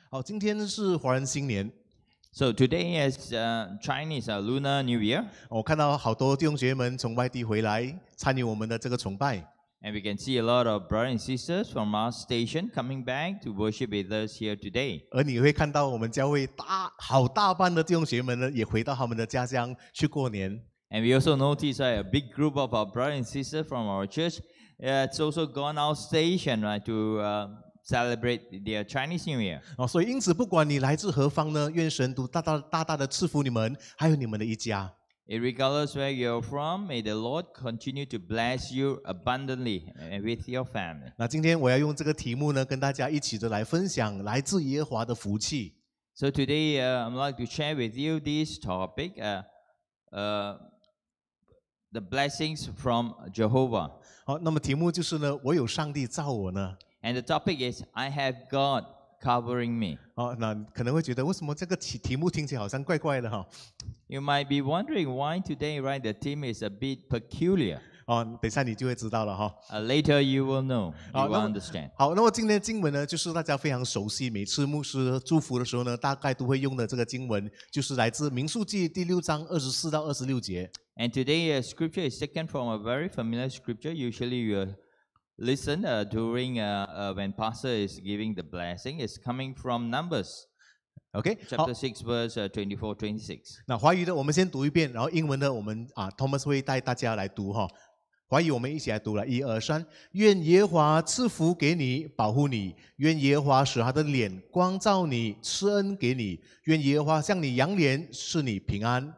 好，今天是华人新年， So today is Chinese Lunar New Year, 我看到好多弟兄姐妹们从外地回来参与我们的这个崇拜， and we can see a lot of brothers and sisters from our station coming back to worship with us here today. 而你会看到我们教会好大半的弟兄姐妹们呢，也回到他们的家乡去过年。 And we also notice a big group of our brothers and sisters from our church. It's also gone out station right to celebrate their Chinese New Year. 所以因此不管你来自何方呢，愿神都大大的赐福你们，还有你们的一家。 Regardless where you're from, may the Lord continue to bless you abundantly with your family. 那今天我要用这个题目呢，跟大家一起的来分享来自耶和华的福气。 So today I'd like to share with you this topic, the blessings from Jehovah. 好，那么题目就是呢，我有上帝造我呢。 And the topic is, I have God covering me. 那可能会觉得为什么这个题目听起来好像怪怪的哈？ You might be wondering why today, right, the theme is a bit peculiar. 等一下你就会知道了哈。 Later you will know, you will 那么 understand. 好，那么今天的经文呢，就是大家非常熟悉，每次牧师祝福的时候呢，大概都会用的这个经文，就是来自民数记第6章24到26节。 And today scripture is taken from a very familiar scripture. Usually you listen during when pastor is giving the blessing. It's coming from Numbers OK， 好 chapter 6 verse 24, 26. 那华语的我们先读一遍，然后英文的我们Thomas 会带大家来读哈。华语我们一起来读了，1、2、3。愿耶和华赐福给你，保护你；愿耶和华使他的脸光照你，施恩给你；愿耶和华向你扬脸，使你平安。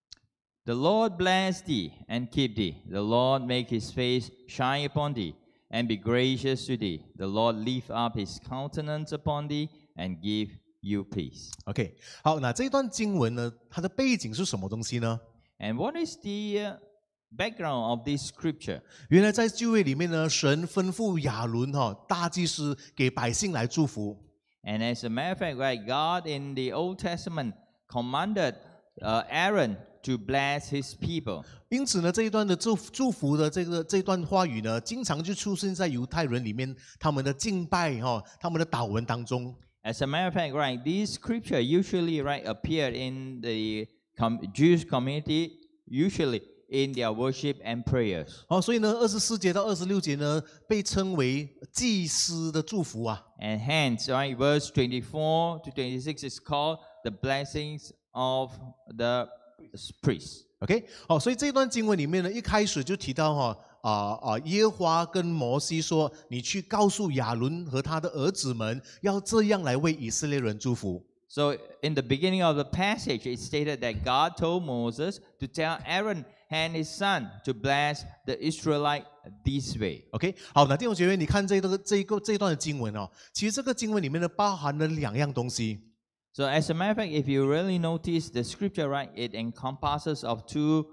The Lord bless thee and keep thee. The Lord make his face shine upon thee and be gracious to thee. The Lord lift up his countenance upon thee and give you peace. OK， 好，那这段经文呢，它的背景是什么东西呢？ And what is the background of this scripture? 原来在旧约里面呢，神吩咐亚伦大祭司给百姓来祝福。 And as a matter of fact, right, God in the Old Testament commanded Aaron to bless his people. 因此呢，这一段的祝福的这段话语呢，经常就出现在犹太人里面他们的敬拜他们的祷文当中。 As a matter of fact, right, this scripture usually right appeared in the Jewish community, usually in their worship and prayers. 所以呢，24节到26节呢，被称为祭司的祝福啊。 And hence, right, verse 24 to 26 is called the blessings of the priests. OK， 所以这段经文里面呢，一开始就提到耶和华跟摩西说，你去告诉亚伦和他的儿子们，要这样来为以色列人祝福。 So in the beginning of the passage, it stated that God told Moses to tell Aaron and his son to bless the Israelite this way. OK， 好，那弟兄姐妹，你看这一段的经文其实这个经文里面呢，包含了2样东西。 So as a matter of fact, if you really notice the scripture, right, it encompasses of two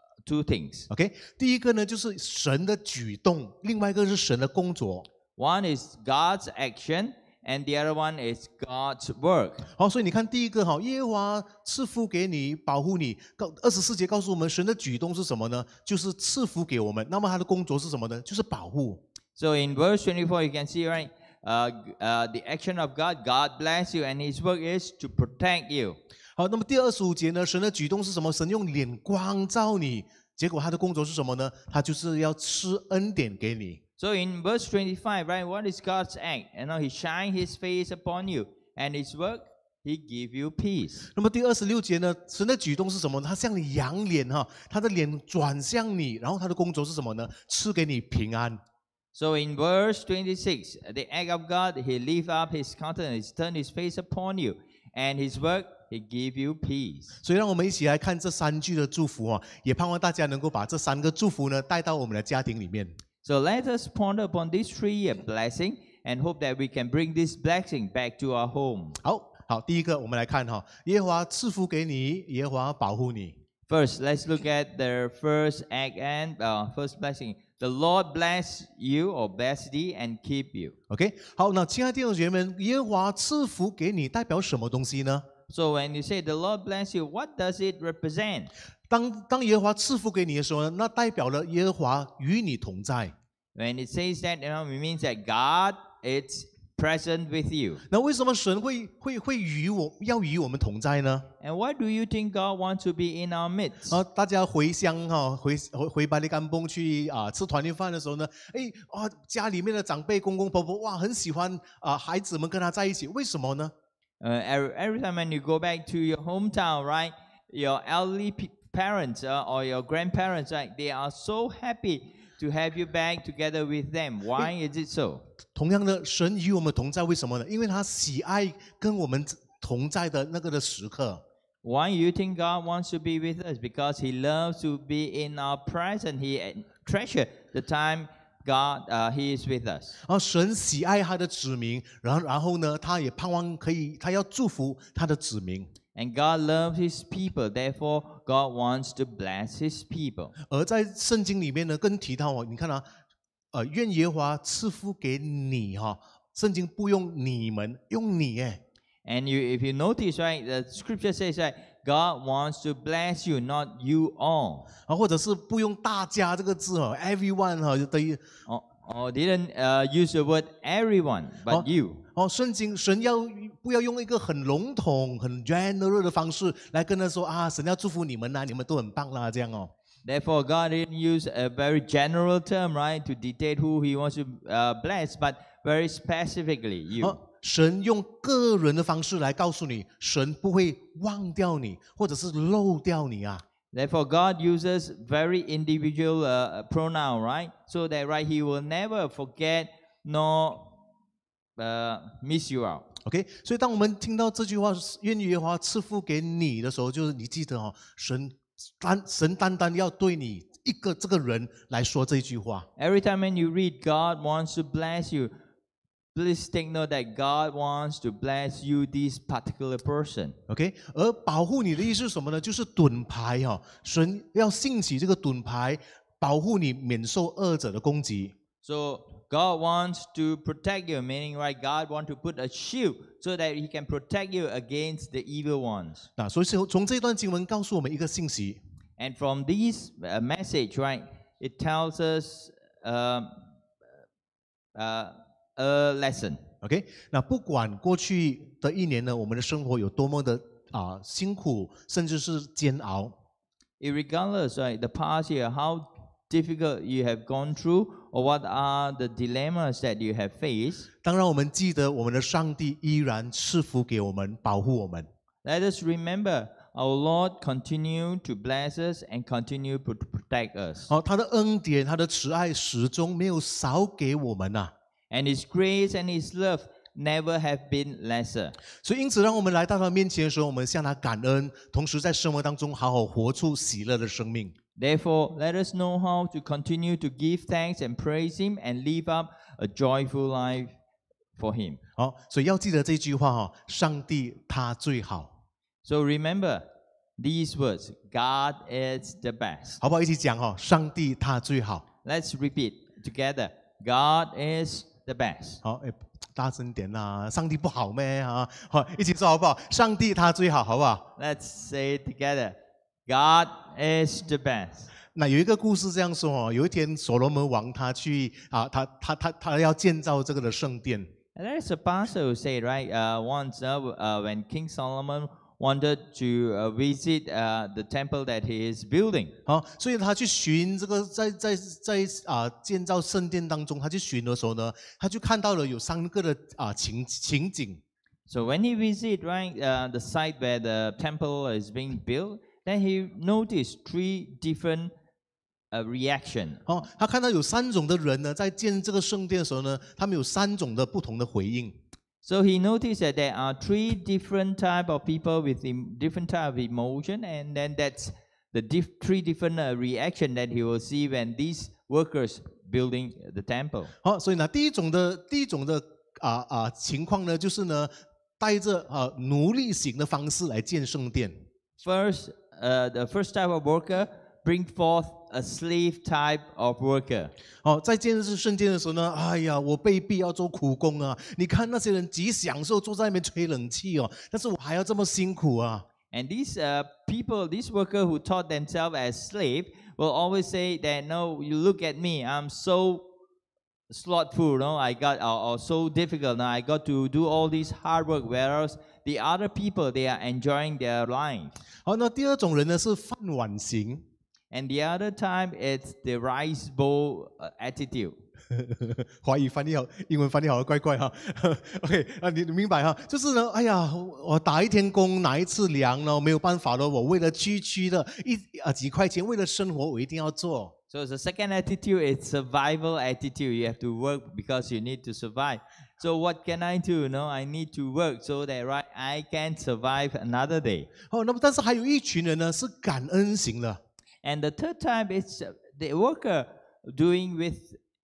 things. OK， 第一个呢就是神的举动，另外一个是神的工作。 One is God's action, and the other one is God's work. 好，所以你看第一个耶和华赐福给你，保护你。24节告诉我们，神的举动是什么呢？就是赐福给我们。那么他的工作是什么呢？就是保护。 So in verse 24, you can see, right, the action of God, God bless you, and his work is to protect you. 好，那么第25节呢，神的举动是什么？神用脸光照你，结果他的工作是什么呢？他就是要施恩典给你。 So in verse 25, right, what is God's act? He shine his face upon you, and his work, he give you peace. 那么第26节呢，神的举动是什么呢？他向你扬脸他的脸转向你，然后他的工作是什么呢？赐给你平安。 So in verse 26, the act of God, he lift up his countenance, turn his face upon you, and his work, he give you peace. 所以让我们一起来看这3句的祝福也盼望大家能够把这3个祝福呢带到我们的家庭里面。 So let us ponder upon these 3 blessings and hope that we can bring this blessing back to our home. 好，第一个我们来看耶和华赐福给你，耶和华保护你。 First, let's look at the first act and first blessing. The Lord bless you or bless thee and keep you. OK， 好，那亲爱的弟兄姐妹们，耶和华赐福给你代表什么东西呢？ So when you say the Lord bless you, what does it represent? 当耶和华赐福给你的时候呢，那代表了耶和华与你同在。 When it says that, it means that God is present with you. 那为什么神会与我们同在呢？ And why do you think God wants to be in our midst? 大家回乡回巴黎甘崩去吃团圆饭的时候呢，家里面的长辈公公婆婆哇很喜欢孩子们跟他在一起，为什么呢？ Every time when you go back to your hometown, right, your elderly parents or your grandparents, right, they are so happy to have you back together with them. Why is it so? 同样的，神与我们同在，为什么呢？因为他喜爱跟我们同在的那个的时刻。 Why you think God wants to be with us? Because He loves to be in our presence. He treasures the time God He is with us. 神喜爱他的子民，然后呢，他也盼望他要祝福他的子民。 And God loves His people. Therefore, God wants to bless His people. 而在圣经里面呢，更提到你看愿耶和华赐福给你圣经不用你们，用你哎。 And if you notice, right, the scripture says that God wants to bless you, not you all. 或者是不用大家这个字everyone 等于 Or didn't use the word everyone, but you. 圣经神不要用一个很笼统、很 general 的方式来跟他说神要祝福你们你们都很棒啦这样哦。 Therefore, God didn't use a very general term, right, to dictate who He wants to bless, but very specifically you. 神用个人的方式来告诉你，神不会忘掉你，或者是漏掉你啊。 Therefore, God uses very individual pronoun, right? So that, right, He will never forget nor miss you out. OK， 所以当我们听到这句话“愿耶和华赐福给你”的时候，就是你记得神单单要对你这个人来说这句话。 Every time when you read, God wants to bless you. Please take note that God wants to bless you, this particular person. OK， 而保护你的意思是什么呢？就是盾牌神要兴起这个盾牌，保护你免受恶者的攻击。 So God wants to protect you, meaning, right, God wants to put a shield so that He can protect you against the evil ones. 所以从这段经文告诉我们一个信息。 And from this message, right, it tells us a lesson. OK， 那不管过去的一年呢，我们的生活有多么的辛苦，甚至是煎熬。 Irregardless, right, the past year, how difficult you have gone through, or what are the dilemmas that you have faced. 当然，我们记得我们的上帝依然赐福给我们，保护我们。 Let us remember our Lord continue to bless us and continue to protect us. 他的恩典，他的慈爱始终没有少给我们呐。 And His grace and His love never have been lesser. 所以因此，让我们来到他面前的时候，我们向他感恩，同时在生活当中好好活出喜乐的生命。 Therefore, let us know how to continue to give thanks and praise Him and live up a joyful life for Him. 所以要记得这句话上帝他最好。 So remember these words, God is the best. 好不好？一起讲上帝他最好。 Let's repeat together. God is the best. 好，大声点啦！上帝不好咩？好，一起说好不好？上帝他最好，好不好？ Let's say it together. God is the best. 那有一个故事这样说有一天所罗门王他去他要建造这个的圣殿。 And there's a pastor who said, right, once when King Solomon wanted to visit the temple that he is building. 所以他去寻这个在建造圣殿当中，他去寻的时候呢，他就看到了有3个的情景。 So when he visited, right, the site where the temple is being built, then he noticed 3 different reaction. 他看到有3种的人呢，在建这个圣殿的时候呢，他们有3种的不同的回应。 So he noticed that there are 3 different type of people with different type of emotion, and then that's the 3 different reaction that he will see when these workers building the temple. 所以呢，第一种的情况呢，就是呢，带着奴隶型的方式来建圣殿。 First, the first type of worker bring forth a slave type of worker. 在建设圣殿的时候呢，哎呀，我被逼要做苦工啊！你看那些人极享受坐在那边吹冷气但是我还要这么辛苦啊！ And these people, these workers who thought themselves as slave, will always say that, no, you look at me, I'm so slothful, no, I got or so difficult. Now I got to do all this hard work, whereas the other people they are enjoying their life. 好，那第二种人呢是饭碗型。 And the other time it's the rice bowl attitude. 华语翻译好，英文翻译好怪怪哈。OK 啊，你明白哈？就是呢，哎呀，我打一天工，拿一次粮呢，没有办法了。我为了区区的几块钱，为了生活，我一定要做。 So the second attitude is survival attitude. You have to work because you need to survive. So what can I do? No, I need to work so that right I can survive another day. 哦，那么但是还有一群人呢是感恩型的。 And the third type is the worker doing with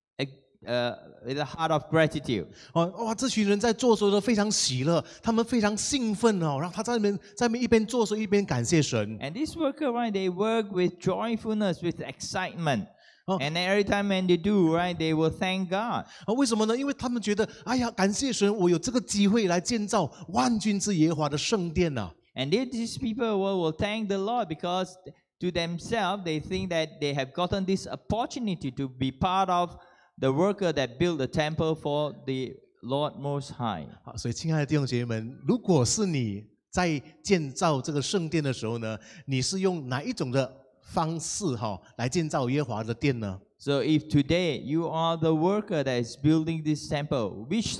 a heart of gratitude. 哦，哇，这群人在做的时候都非常喜乐，他们非常兴奋哦，然后他在那边一边做的时候一边感谢神。 And this worker, right, they work with joyfulness, with excitement. Oh. And every time when they do, right, they will thank God. 啊，为什么呢？因为他们觉得，哎呀，感谢神，我有这个机会来建造万军之耶和华的圣殿呐。 And these people will thank the Lord because to themselves they think that they have gotten this opportunity to be part of the worker that built the temple for the Lord Most High. 好，所以亲爱的弟兄姐妹们，如果是你在建造这个圣殿的时候呢，你是用哪一种的方式来建造耶和华的殿呢？ So if today you are the worker that is building this temple, which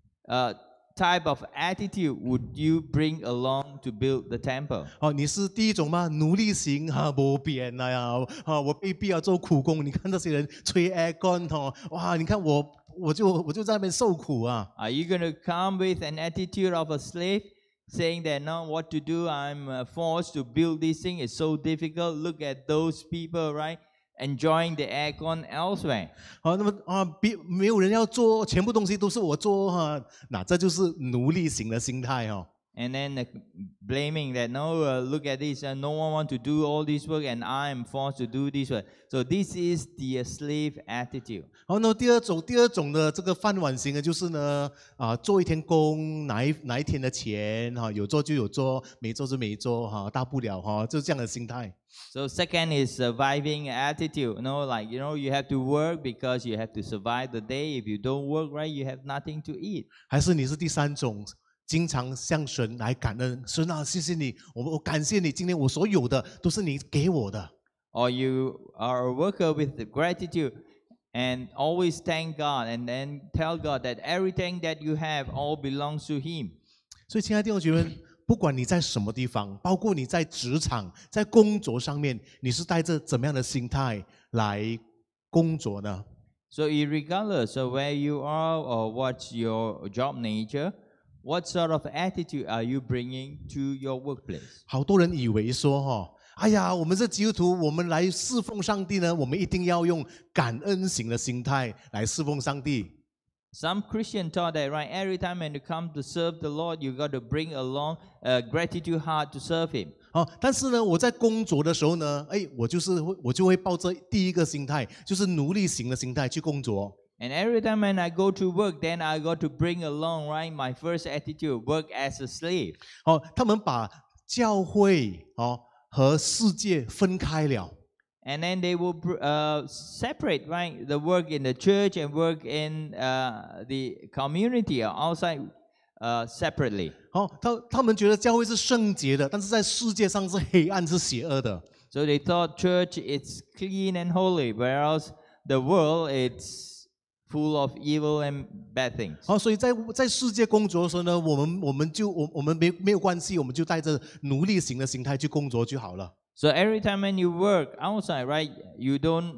type of attitude would you bring along to build the temple? 哦，你是第一种吗？奴隶型没变了呀！我被逼要做苦工，你看这些人吹 aircon 哇，你看我就在那边受苦啊。 Are you going to come with an attitude of a slave, saying that no, what to do? I'm forced to build this thing. It's so difficult. Look at those people, right? Enjoying the aircon elsewhere. 好，那么没有人要做，全部东西都是我做哈，那这就是奴隶型的心态哈。 And then blaming that no, look at this, no one want to do all this work, and I am forced to do this work. So this is the slave attitude. 好，那第二种的这个饭碗型呢，就是呢做一天工拿一天的钱哈，有做就有做，没做就没做哈，大不了哈，就是这样的心态。 So second is surviving attitude. Like you have to work because you have to survive the day. If you don't work, right, you have nothing to eat. 还是你是第三种？经常向神来感恩，神啊，谢谢你，我感谢你，今天我所有的都是你给我的。 Or you are a worker with gratitude and always thank God and then tell God that everything that you have all belongs to Him. 所以，亲爱的弟兄姐妹，不管你在什么地方，包括你在职场、在工作上面，你是带着怎么样的心态来工作呢？ So regardless of where you are or what's your job nature, what sort of attitude are you bringing to your workplace? 好多人以为说哎呀，我们是基督徒，我们来侍奉上帝呢，我们一定要用感恩型的心态来侍奉上帝。 Some Christian thought that right every time when you come to serve the Lord, you got to bring along a gratitude heart to serve Him. 但是呢，我在工作的时候呢，我就会抱着第一个心态，就是奴隶型的心态去工作。 And every time when I go to work, then I got to bring along, right, my first attitude, work as a slave. 他们把教会和世界分开了。 And then they will separate, right, the work in the church and work in the community or outside separately. 他们觉得教会是圣洁的，但是在世界上是黑暗是邪恶的。 So they thought church is clean and holy, whereas the world it's full of evil and bad things. 所以在世界工作的时候呢，我们没有关系，我们就带着奴隶型的心态去工作就好了。 So every time when you work outside, right, you don't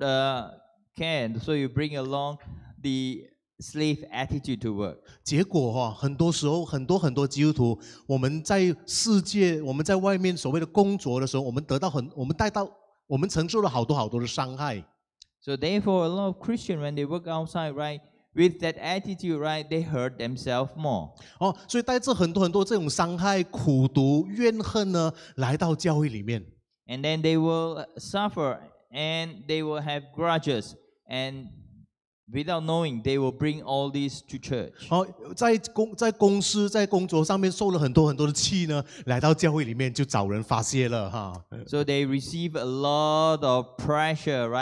care, so you bring along the slave attitude to work. 结果很多时候很多基督徒，我们在世界，我们在外面所谓的工作的时候，我们承受了好多的伤害。 So therefore, a lot of Christians when they work outside, right, with that attitude, right, they hurt themselves more. 所以带着很多这种伤害、苦毒、怨恨呢，来到教会里面。 And then they will suffer and they will have grudges and without knowing they will bring all these to church. 在公司在工作上面受了很多的气呢，来到教会里面就找人发泄了哈。 So they receive a lot of pressure, right?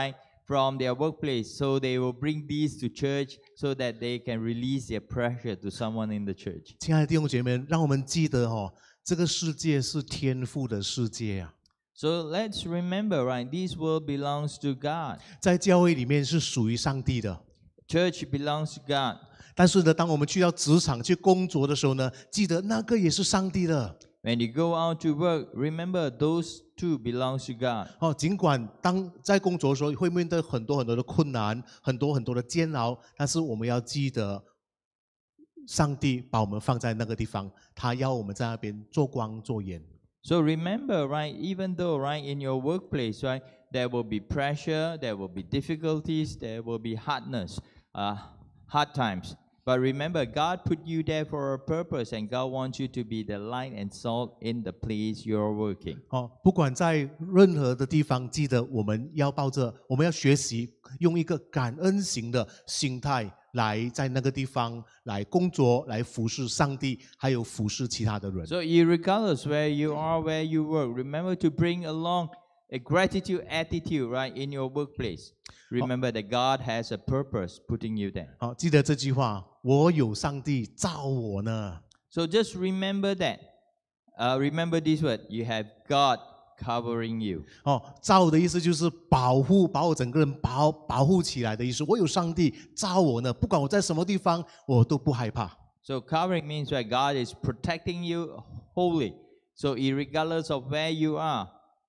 from their workplace, so they will bring these to church so that they can release their pressure to someone in the church. 亲爱的弟兄姐妹，让我们记得这个世界是天父的世界啊， So let's remember, right? This world belongs to God. 在教会里面是属于上帝的。 Church belongs to God. 但是呢，当我们去到职场去工作的时候呢，记得那个也是上帝的。 When you go out to work, remember those two belongs to God. 尽管当在工作的时候会面对很多很多的困难，很多很多的煎熬，但是我们要记得，上帝把我们放在那个地方，他要我们在那边做光做盐。 So remember, right, even though, right, in your workplace, right, there will be pressure, there will be difficulties, there will be hardness, hard times. But remember, God put you there for a purpose, and God wants you to be the light and salt in the place you're working. 不管在任何的地方，记得我们要我们要学习用一个感恩型的心态来在那个地方来工作，来服侍上帝，还有服侍其他的人。 So regardless where you are, where you work, remember to bring along a gratitude attitude, right, in your workplace. Remember that God has a purpose putting you there. 记得这句话，我有上帝造我呢。 So just remember that. Remember this word. You have God covering you. 造的意思就是保护，把我整个人保护起来的意思。我有上帝造我呢，不管我在什么地方，我都不害怕。 So covering means that God is protecting you wholly. So irregardless of where you are,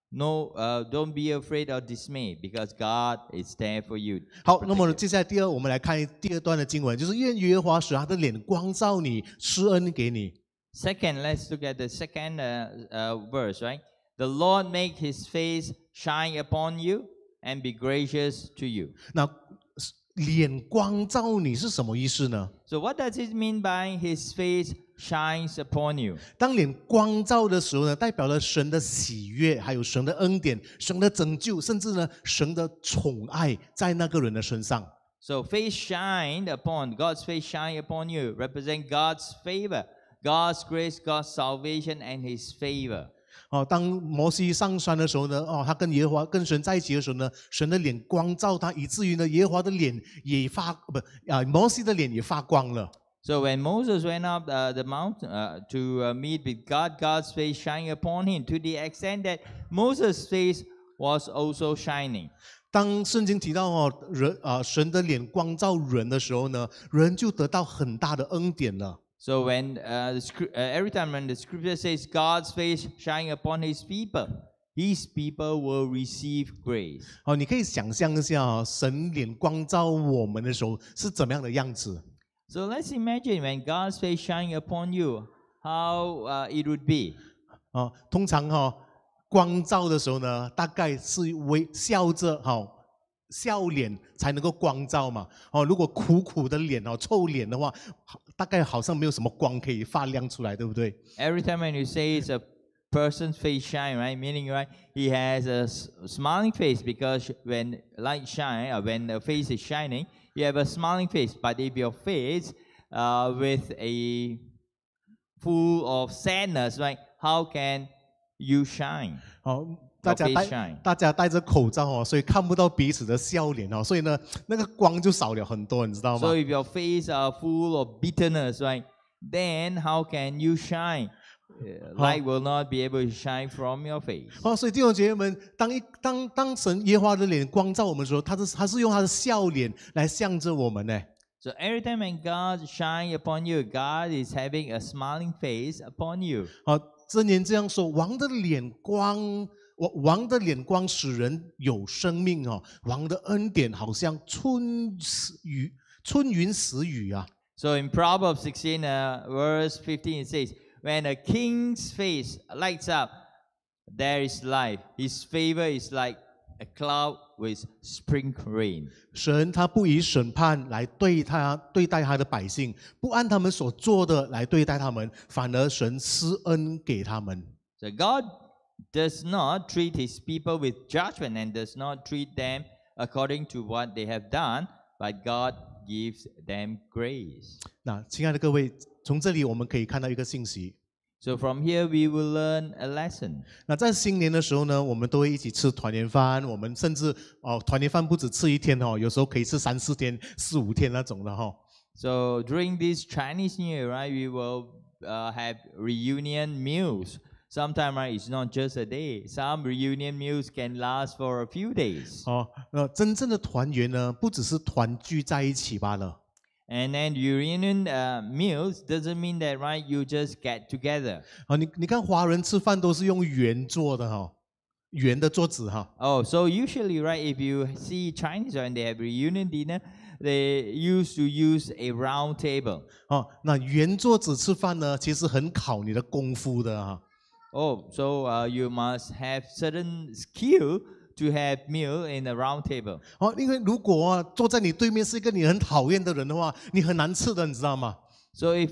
don't be afraid or dismayed, because God is there for you. 好，那么接下来我们来看第二段的经文，就是愿耶和华使他的脸光照你，施恩给你。 Second, let's look at the second verse, right? The Lord make His face shine upon you and be gracious to you. 那脸光照你是什么意思呢？ So what does it mean by His face shines upon you? 当脸光照的时候呢，代表了神的喜悦，还有神的恩典、神的拯救，甚至呢神的宠爱在那个人的身上。 So face shine upon, God's face shine upon you, represent God's favor, God's grace, God's salvation, and His favor. 当摩西上山的时候呢，他跟耶和华跟神在一起的时候呢，神的脸光照他，以至于呢耶和华的脸也摩西的脸也发光了。 So when Moses went up the mountain to meet with God, God's face shined upon him to the extent that Moses' face was also shining. 当圣经提到神的脸光照人的时候呢，人就得到很大的恩典了。 So when every time when the scripture says God's face shine upon His people will receive grace. 你可以想象一下神脸光照我们的时候是怎么样的样子。 So let's imagine when God's face shine upon you, how it would be. 通常光照的时候呢，大概是笑着笑脸才能够光照嘛。如果苦的脸臭脸的话，大概好像没有什么光可以发亮出来，对不对？ Every time when you say it's a person's face shine, right? Meaning, right, he has a smiling face, because when light shine, or when the face is shining, you have a smiling face. But if your face with a full of sadness, right, how can you shine? 大家戴着口罩所以看不到彼此的笑脸所以呢，那个光就少了很多，你知道吗？ So if your face are full of bitterness, right, then how can you shine? Light will not be able to shine from your face. 所以弟兄姐妹们，当神耶和华的脸光照我们的时候，他是用他的笑脸来向着我们呢。 So every time when God shine upon you, God is having a smiling face upon you. 箴言这样说：王的脸光使人有生命王的恩典好像春云时雨啊。 So in Proverbs 16 verse 15 it says, when a king's face lights up, there is life. His favor is like a cloud with spring rain. 神他不以审判来对待他的百姓，不按他们所做的来对待他们，反而神施恩给他们。 So God does not treat His people with judgment and does not treat them according to what they have done, but God gives them grace. 那亲爱的各位，从这里我们可以看到一个信息。 So from here we will learn a lesson. 那在新年的时候呢，我们都会一起吃团圆饭，我们甚至团圆饭不止吃一天哦，有时候可以吃3、4天、4、5天那种的哈。 So during this Chinese New Year, right, we will have reunion meals. Sometimes, right, it's not just a day. Some reunion meals can last for a few days. 真正的团圆呢，不只是团聚在一起罢了。 And then reunion meals doesn't mean that, right, you just get together. 你看华人吃饭都是用圆桌的哈，圆的桌子哈。 Oh, so usually, right, if you see Chinese and they have reunion dinner, they used to use a round table. 那圆桌子吃饭呢，其实很考你的功夫的哈。 Oh, so you must have certain skill to have meal in a round table. 因为如果坐在你对面是一个你很讨厌的人的话，你很难吃的，你知道吗？ So if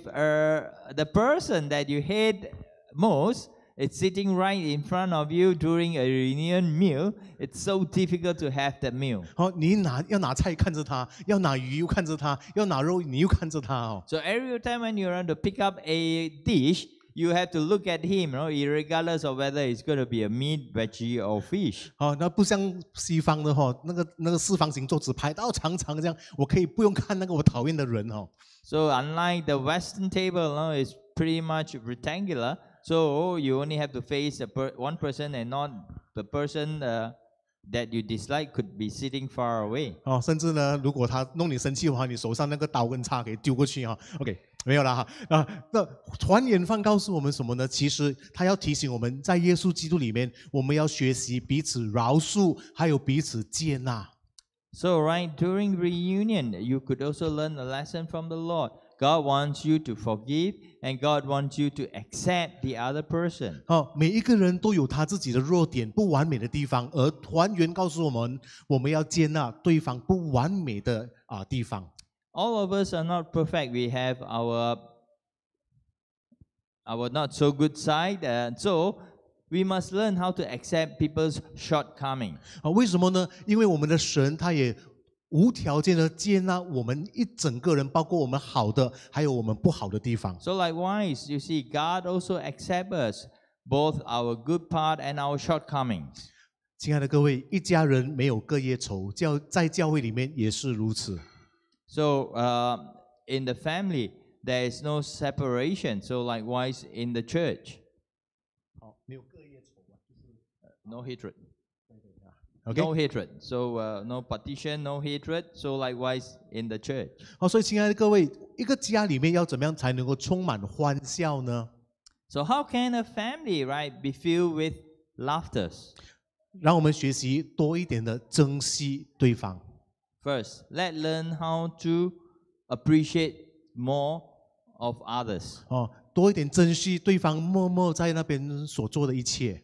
the person that you hate most is sitting right in front of you during a reunion meal, it's so difficult to have that meal. 你要拿菜看着他，要拿鱼又看着他，要拿肉你又看着他哦。 So every time when you want to pick up a dish, you have to look at him, regardless of whether it's going to be a meat, veggie, or fish. 那不像西方的那个四方形桌子排到长长这样，我可以不用看那个我讨厌的人哦。 So unlike the Western table, it's pretty much rectangular. So you only have to face one person and not the person that you dislike could be sitting far away. 甚至呢，如果他弄你生气的话，你手上那个刀跟叉可以丢过去哈。OK， 没有了哈。那团圆饭告诉我们什么呢？其实他要提醒我们在耶稣基督里面，我们要学习彼此饶恕，还有彼此接纳。 So right during reunion, you could also learn a lesson from the Lord. God wants you to forgive, and God wants you to accept the other person. 每一个人都有他自己的弱点、不完美的地方，而团圆告诉我们，我们要接纳对方不完美的地方。 All of us are not perfect. We have our not so good side, so we must learn how to accept people's shortcomings. 为什么呢？因为我们的神他也无条件的接纳我们一整个人，包括我们好的，还有我们不好的地方。 So likewise, you see, God also accepts us, both our good part and our shortcomings. 亲爱的各位，一家人没有隔夜仇，在教会里面也是如此。 So in the family, there is no separation. So likewise in the church. 没有隔夜仇 No hatred. OK， No hatred. So no partition, no hatred. So likewise in the church. 所以亲爱的各位，一个家里面要怎么样才能够充满欢笑呢？ So how can a family, right, be filled with laughter? 让我们学习多一点的珍惜对方。 First, let's learn how to appreciate more of others. 多一点珍惜对方默默在那边所做的一切。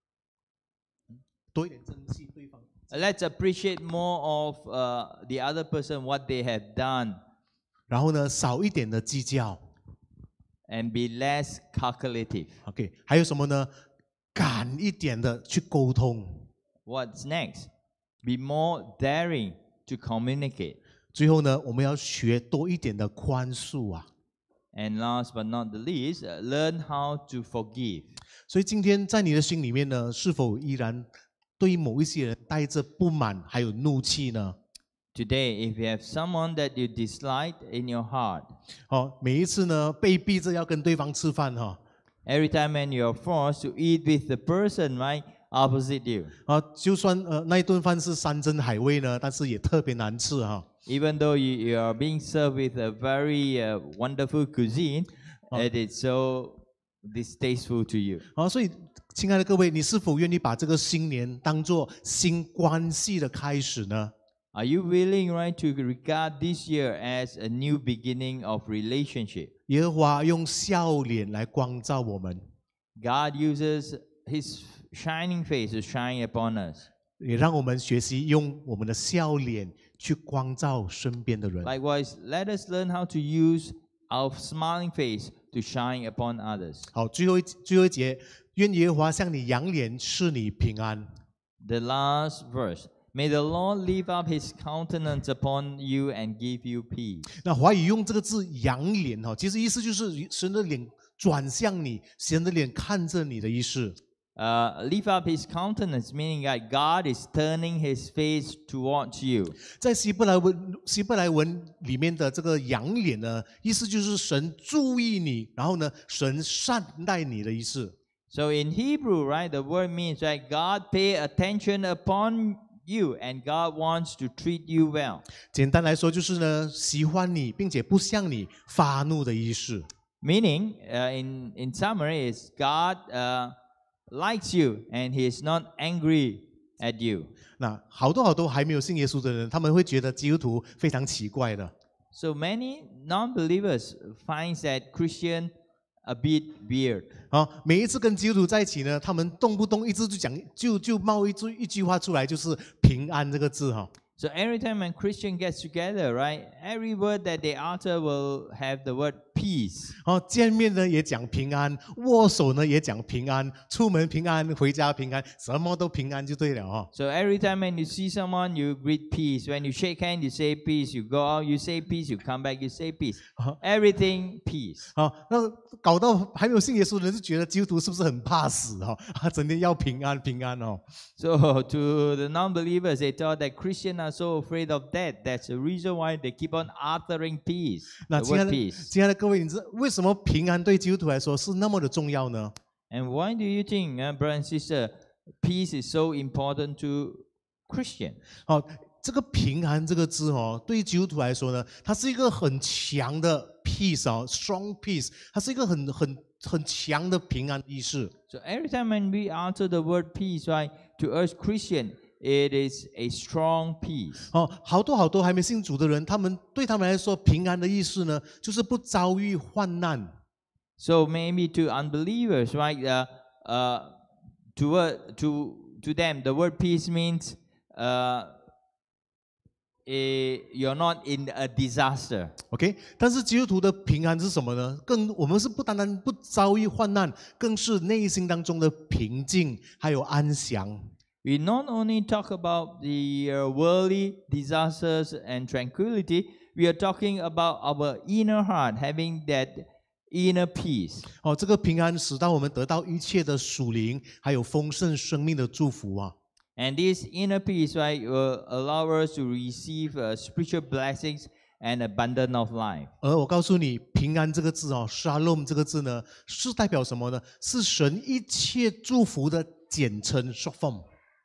多一点珍惜对方。 Let's appreciate more of the other person, what they have done. 然后呢，少一点的计较。 And be less calculative. OK， 还有什么呢？敢一点的去沟通。 What's next? Be more daring to communicate. 最后呢，我们要学多一点的宽恕啊。 And last but not the least, learn how to forgive. 所以今天在你的心里面呢，是否依然对某一些人带着不满还有怒气呢？ Today, if you have someone that you dislike in your heart, 每一次呢被逼着要跟对方吃饭 every time when you're forced to eat with the person right opposite you, 就算那一顿饭是山珍海味呢，但是也特别难吃 even though you are being served with a very wonderful cuisine, it is so distasteful to you. 所以亲爱的各位，你是否愿意把这个新年当作新关系的开始呢？ Are you willing, right, to regard this year as a new beginning of relationship? 耶和华用笑脸来光照我们， God uses His shining face to shine upon us. 也让我们学习用我们的笑脸去光照身边的人。 Likewise, let us learn how to use our smiling face to shine upon others. 好，最后一节，愿耶和华向你扬脸，赐你平安。 The last verse. May the Lord lift up His countenance upon you and give you peace. 那华语用这个字“扬脸”其实意思就是神的脸转向你，神的脸看着你的意思。 Lift up his countenance, meaning that God is turning his face towards you. 在希伯来文里面的这个仰脸呢，意思就是神注意你，然后呢，神善待你的意思。 So in Hebrew, right, the word means that God pay attention upon you and God wants to treat you well. 简单来说就是呢，喜欢你，并且不向你发怒的意思。 Meaning, in summary, is God likes you and he is not angry at you. 那好多还没有信耶稣的人，他们会觉得基督徒非常奇怪的。 So many non-believers finds that Christian a bit weird. 每一次跟基督徒在一起呢，他们动不动一直就讲，就冒一句话出来，就是平安这个字哈。 So every time when Christian gets together, right, every word that they utter will have the word peace. 见面呢也讲平安，握手呢也讲平安，出门平安，回家平安，什么都平安就对了哈。 So every time when you see someone, you greet peace. When you shake hands, you say peace. You go out, you say peace. You come back, you say peace. Everything peace. 那搞到还没有信耶稣的人就觉得基督徒是不是很怕死整天要平安平安哦。 So to the non-believers, they thought that Christians are so afraid of death. That's the reason why they keep on uttering peace. 那 The word peace. 亲爱的各位，你知道为什么平安对基督徒来说是那么的重要呢？ And why do you think, brother and sister, peace is so important to Christian? 这个平安这个字对于基督徒来说呢，它是一个很强的 peace strong peace， 它是一个很强的平安意识。 So every time when we utter the word peace, right, to us Christian, it is a strong peace. 好多还没信主的人，对他们来说，平安的意思呢，就是不遭遇患难。 So maybe to unbelievers, right, to them, the word peace means you're not in a disaster. OK， 但是基督徒的平安是什么呢？我们是不单单不遭遇患难，更是内心当中的平静还有安详。 We not only talk about the worldly disasters and tranquility, we are talking about our inner heart having that inner peace. 这个平安使到我们得到一切的属灵还有丰盛生命的祝福啊。 And this inner peace, right, will allow us to receive spiritual blessings and abundance of life. 而我告诉你，平安这个字Shalom 这个字呢，是代表什么呢？是神一切祝福的简称 short form。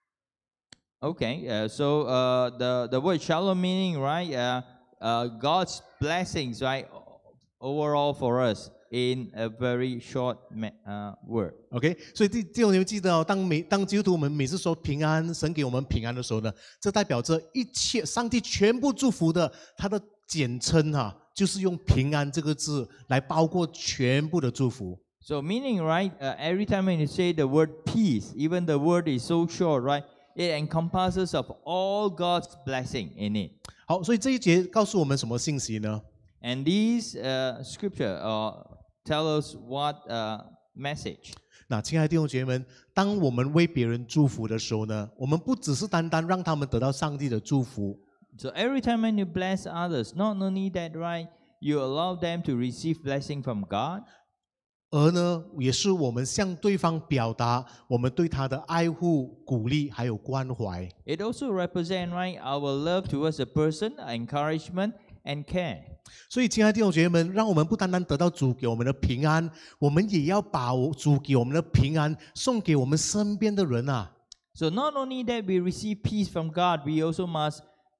Okay, so the word shalom meaning, right, God's blessings, right, overall for us in a very short word. OK， 所以弟兄们记得当基督徒我们每次说平安，神给我们平安的时候呢，这代表着一切上帝全部祝福的，它的简称就是用平安这个字来包括全部的祝福。 So meaning, right, every time when you say the word peace, even the word is so short, right, it encompasses of all God's blessing in it. 好，所以这一节告诉我们什么信息呢？ And these scripture tell us what message. 那亲爱的弟兄姐妹们，当我们为别人祝福的时候呢，我们不只是单单让他们得到上帝的祝福。 So every time when you bless others, not only that, right, you allow them to receive blessing from God. 而呢，也是我们向对方表达我们对他的爱护、鼓励还有关怀。 It also represents, right, our love towards a person, encouragement and care. 所以，亲爱的弟兄姐妹们，让我们不单单得到主给我们的平安，我们也要把主给我们的平安送给我们身边的人啊。 So not only that we receive peace from God, we also must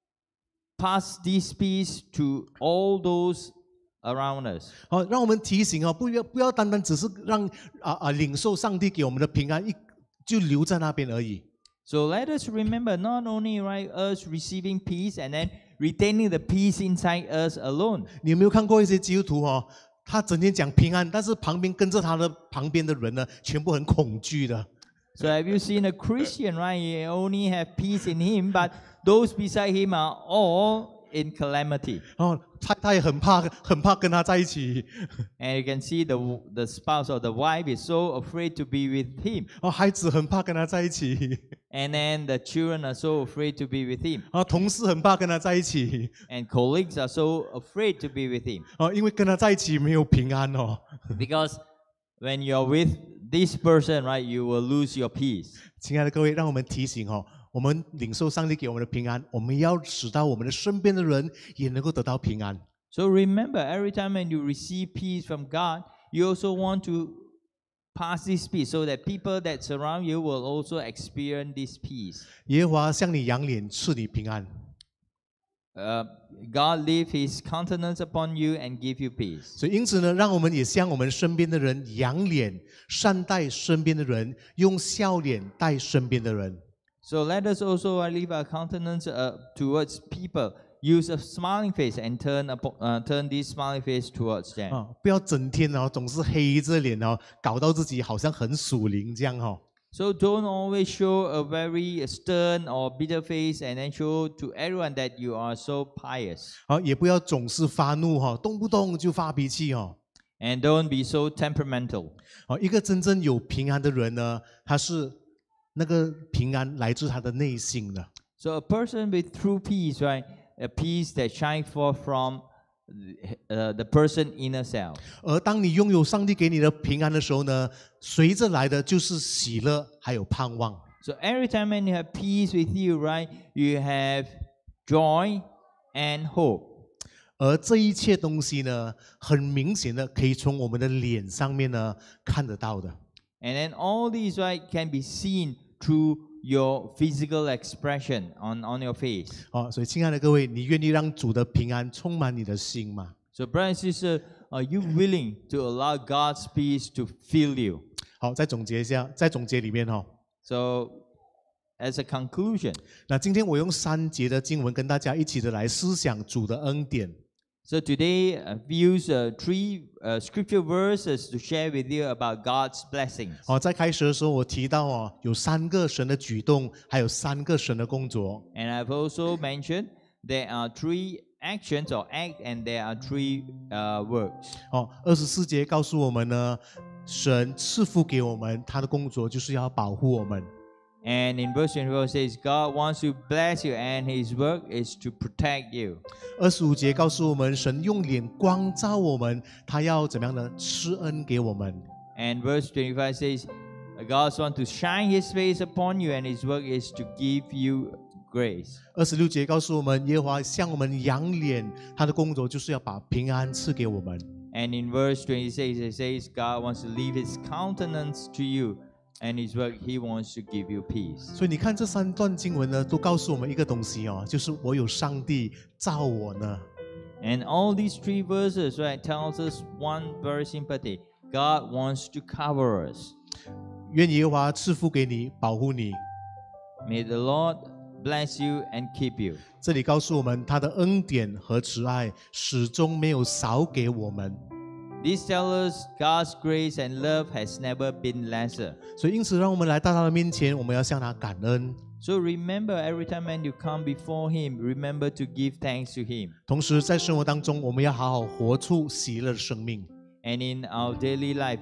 pass this peace to all those around us. 让我们提醒不要单单只是让领受上帝给我们的平安就留在那边而已。 So let us remember not only, right, us receiving peace and then retaining the peace inside us alone. 你有没有看过一些基督徒他整天讲平安，但是旁边跟着他的旁边的人呢，全部很恐惧的。 So have you seen a Christian, right? He only have peace in him, but those beside him are all in calamity. 他也很怕跟他在一起。 And you can see the spouse or the wife is so afraid to be with him. 孩子很怕跟他在一起。 And then the children are so afraid to be with him. 同事很怕跟他在一起。 And colleagues are so afraid to be with him. 因为跟他在一起没有平安 Because when you're with this person, right, you will lose your peace. 亲爱的各位，让我们提醒我们领受上帝给我们的平安，我们要使到我们的身边的人也能够得到平安。 So remember, every time when you receive peace from God, you also want to pass this peace so that people that surround you will also experience this peace. 耶和华向你扬脸，赐你平安。 God lift His countenance upon you and give you peace. 所以因此呢，让我们也向我们身边的人扬脸，善待身边的人，用笑脸待身边的人。 So let us also leave our countenance towards people. Use a smiling face and turn this smiling face towards them. 不要整天总是黑着脸搞到自己好像很属灵这样 So don't always show a very stern or bitter face and then show to everyone that you are so pious. 也不要总是发怒动不动就发脾气 And don't be so temperamental. 一个真正有平安的人呢，他是那个平安来自他的内心的。 So a person with true peace, right? A peace that shines forth from the person inner self. 而当你拥有上帝给你的平安的时候呢，随着来的就是喜乐还有盼望。 So every time when you have peace with you, right, you have joy and hope. 而这一切东西呢，很明显的可以从我们的脸上面呢看得到的。 And then all these, right, can be seen through your physical expression on your face. 所以亲爱的各位，你愿意让主的平安充满你的心吗？ So brother and sister, are you willing to allow God's peace to fill you? 好，再总结一下，在总结里面 So as a conclusion, 那今天我用3节的经文跟大家一起的来思想主的恩典。 so today I've used 3 scripture verses to share with you about God's blessings. 在开始的时候我提到有3个神的举动，还有3个神的工作。 And I've also mentioned there are 3 actions or act and there are 3 works. 24节告诉我们呢，神赐福给我们，他的工作就是要保护我们。 And in verse 24 it says, God wants to bless you and His work is to protect you. 25节告诉我们，神用脸光照我们，他要怎么样呢？施恩给我们。 And verse 25 says, God wants to shine His face upon you and His work is to give you grace. 26节告诉我们，耶和华向我们扬脸，他的工作就是要把平安赐给我们。 And in verse 26 it says, God wants to leave His countenance to you and His work, He wants to give you peace. 所以你看这3段经文呢，都告诉我们一个东西就是我有上帝照我呢。 And all these 3 verses, right, tells us one very simple thing. God wants to cover us. 愿耶和华赐福给你，保护你。 May the Lord bless you and keep you. 这里告诉我们，他的恩典和慈爱始终没有少给我们。 This tells us God's grace and love has never been lesser. 所以因此，让我们来到他的面前，我们要向他感恩。 So remember, every time when you come before Him, remember to give thanks to Him. 同时，在生活当中，我们要好好活出喜乐的生命。 And in our daily life,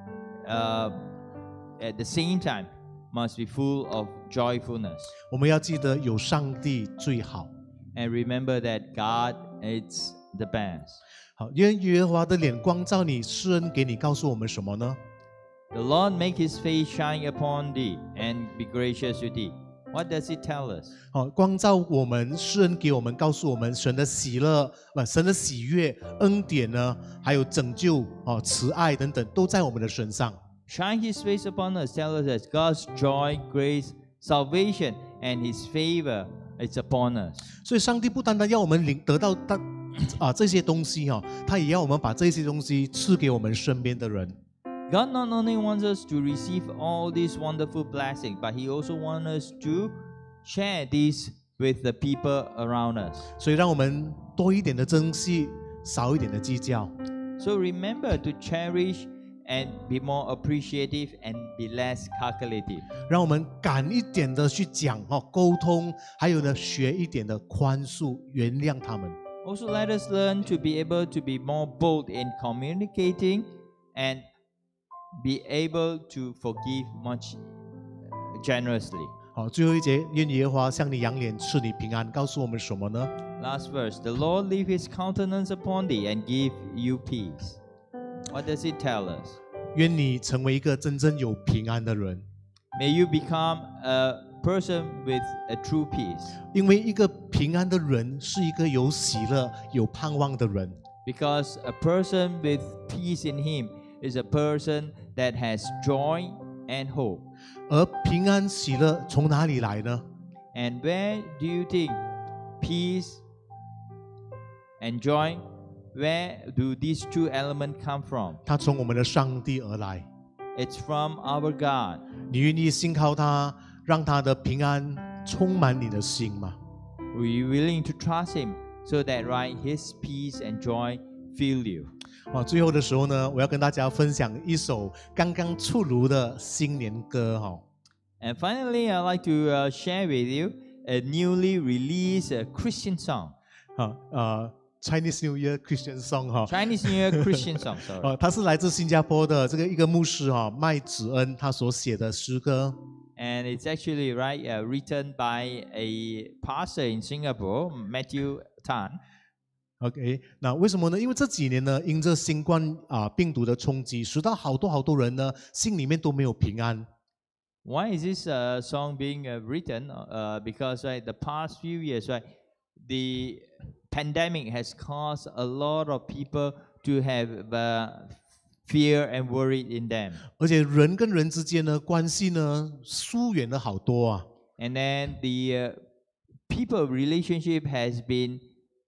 at the same time, must be full of joyfulness. 我们要记得有上帝最好。 And remember that God is the best. 好，愿耶和华的脸光照你，施恩给你，告诉我们什么呢？ The Lord make His face shine upon thee and be gracious to thee. What does it tell us? 光照我们，施恩给我们，告诉我们神的喜乐，神的喜悦、恩典呢，还有拯救、慈爱等等，都在我们的身上。 Shine His face upon us, tell us that God's joy, grace, salvation, and His favor is upon us. 所以，上帝不单单要我们得到这些东西他也要我们把这些东西赐给我们身边的人。 God not only wants us to receive all these wonderful blessings, but He also wants us to share these with the people around us. 所以，让我们多一点的珍惜，少一点的计较。 So remember to cherish and be more appreciative and be less calculative. 让我们敢一点的去讲沟通，还有呢，学一点的宽恕、原谅他们。 Also, let us learn to be able to be more bold in communicating and be able to forgive much generously. 好，最后一节，愿耶和华向你扬脸，赐你平安，告诉我们什么呢？ Last verse, the Lord leave His countenance upon thee and give you peace. What does it tell us? 愿你成为一个真正有平安的人， May you become a person with a true peace. 因为一个平安的人是一个有喜乐、有盼望的人。 Because a person with peace in him is a person that has joy and hope. 而平安喜乐从哪里来呢？ And where do you think peace and joy, where do these two elements come from? 它从我们的上帝而来。 It's from our God. 你愿意信靠他，让他的平安充满你的心吗？ Are you willing to trust him so that right his peace and joy fill you? 最后的时候呢，我要跟大家分享一首刚刚出炉的新年歌 And finally, I'd like to share with you a newly released Christian song. Chinese New Year Christian Song Chinese New Year Christian song, sorry. 它是来自新加坡的一个牧师麦子恩他所写的诗歌。 And it's actually written by a pastor in Singapore, Matthew Tan. OK， 那为什么呢？因为这几年呢，因着新冠病毒的冲击，使到好多人呢，心里面都没有平安。 Why is this song being written? Because the past few years, the pandemic has caused a lot of people to have fear and worry in them. 而且人跟人之间呢，关系呢疏远了好多啊。 And then the people relationship has been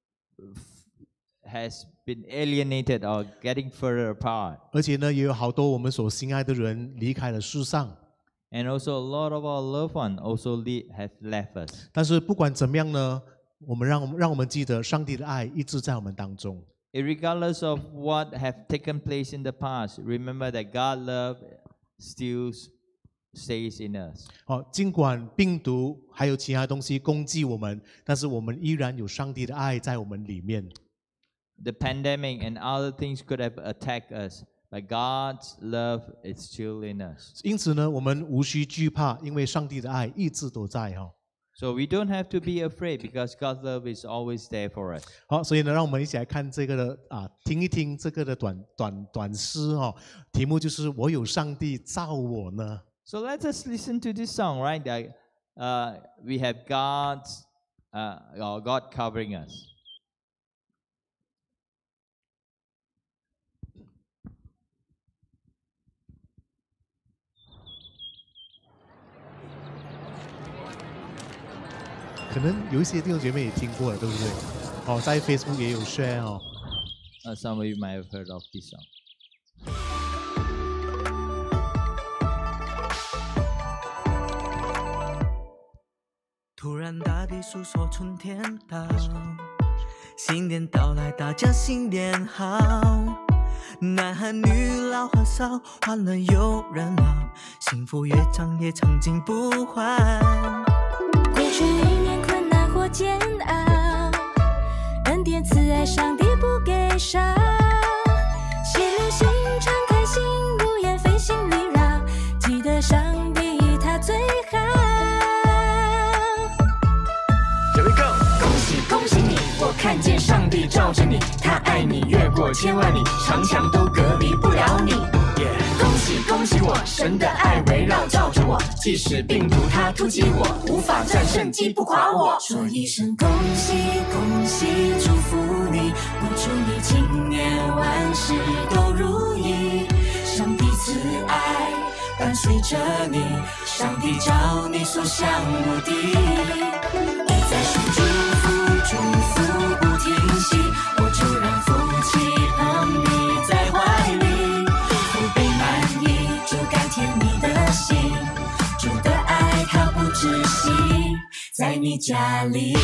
alienated or getting further apart. 而且呢，也有好多我们所心爱的人离开了世上。 And also a lot of our loved ones also have left us. 但是不管怎么样呢，让我们记得上帝的爱一直在我们当中。 Regardless of what have taken place in the past, remember that God's love still stays in us. 尽管病毒还有其他东西攻击我们，但是我们依然有上帝的爱在我们里面。 The pandemic and other things could have attacked us, but God's love is still in us. 因此呢，我们无需惧怕，因为上帝的爱一直都在 So we don't have to be afraid because God's love is always there for us. 好，所以呢，让我们一起来看这个的听一听这个的短诗题目就是我有上帝造我呢。 So let us listen to this song, right? We have God covering us. 可能有一些弟兄姐妹也听过了，对不对？在 Facebook 也有 share Some of you might have heard of this song. 突然大地诉说春天到，新年到来，大家新年好。男孩女老和少，欢乐又热闹，幸福越长越长进不换。 过去一年困难或煎熬，恩典慈爱上帝不给少，喜乐心敞开心，如燕飞行里绕，记得上帝他最好。 Here we go， 恭喜恭喜你，我看见上帝照着你，他爱你越过千万里，长墙都隔离不了你。恭喜恭喜我，神的爱围绕照着我，即使病毒它突击我，无法战胜击不垮我。 说一声恭喜恭喜，祝福你，我祝你今年万事都如意，上帝慈爱伴随着你，上帝照你所向无敌。你在说祝福祝福不停息，我就让福气捧你在怀里，福杯满溢，就甘甜你的心，主的爱它不止息在你家里。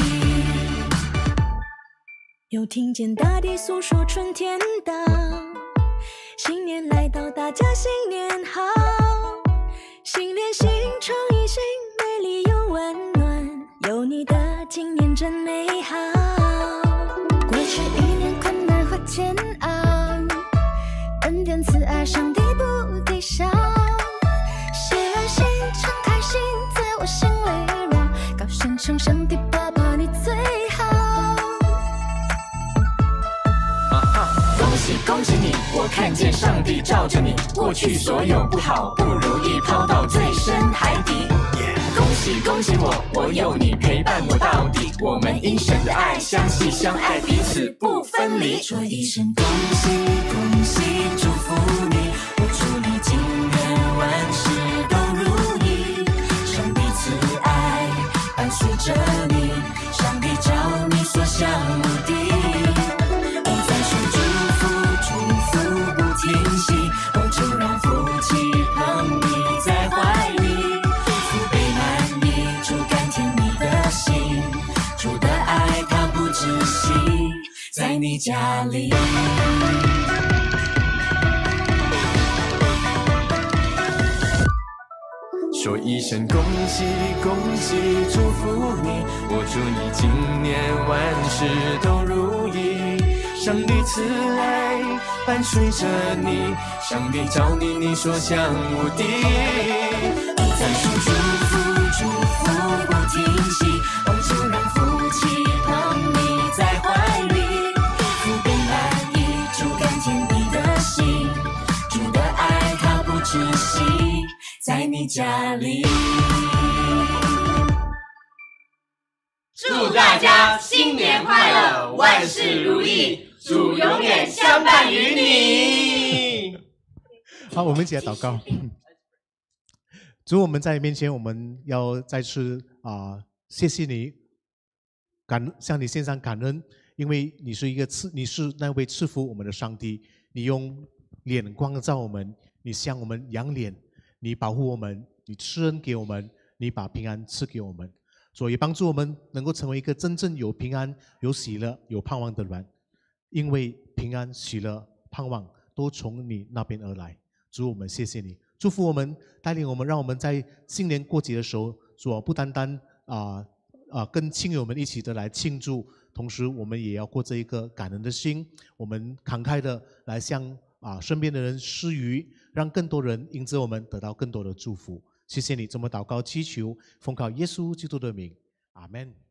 又听见大地诉说春天到，新年来到，大家新年好，新年新诚意新，美丽又温暖，有你的今年真美好。过去一年困难和煎熬，恩典慈爱上帝不抵消，喜乐心敞开心，在我心里绕，高声称上帝爸爸你最好。 恭喜恭喜你，我看见上帝罩着你，过去所有不好不如意抛到最深海底。恭喜恭喜我有你陪伴我到底，我们因神的爱相系相爱，彼此不分离。 说一声恭喜恭喜，祝福你，我祝你今年万事都如意。上帝慈爱伴随着你，上帝照你所向无敌。我再说祝福不停息，我就让福气捧你在怀里。福杯满溢，主甘甜你的心，主的爱它不止息在你家里。 说一声恭喜恭喜，祝福你，我祝你今年万事都如意。上帝慈爱伴随着你，上帝照你你所向无敌。 再说祝福不停息，我就让福气捧你在怀里。福杯满溢，主甘甜你的心，主的爱它不止息在你家里。 祝大家新年快乐，万事如意，主永远相伴于你。 好，我们一起来祷告。主，我们在你面前，我们要再次谢谢你，向你献上感恩，因为你是你是那位赐福我们的上帝，你用脸光照我们，你向我们扬脸，你保护我们，你赐恩给我们，你把平安赐给我们，所以帮助我们能够成为一个真正有平安、有喜乐、有盼望的人，因为平安、喜乐、盼望都从你那边而来。主，我们谢谢你，祝福我们，带领我们，让我们在新年过节的时候，主不单单跟亲友们一起的来庆祝，同时我们也要过这一个感恩的心，我们慷慨的来向身边的人施予，让更多人因着我们得到更多的祝福。谢谢你这么祷告祈求，奉靠耶稣基督的名，阿们。